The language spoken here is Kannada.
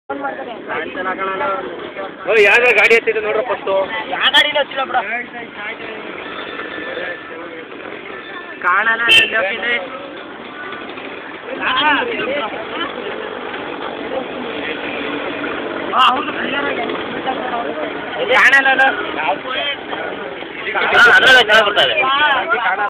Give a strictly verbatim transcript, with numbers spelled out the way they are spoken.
ಯಾವ್ದು ಗಾಡಿ ಹತ್ತಿದೆ ನೋಡ್ರಿ ಫಸ್ಟು. ಯಾವ ಗಾಡಿನೂ ಹಚ್ಚಿಲ್ಲ ಬಿಡ. ಕಾಣಲ್ಲ ಕಾಣಲ್ಲ.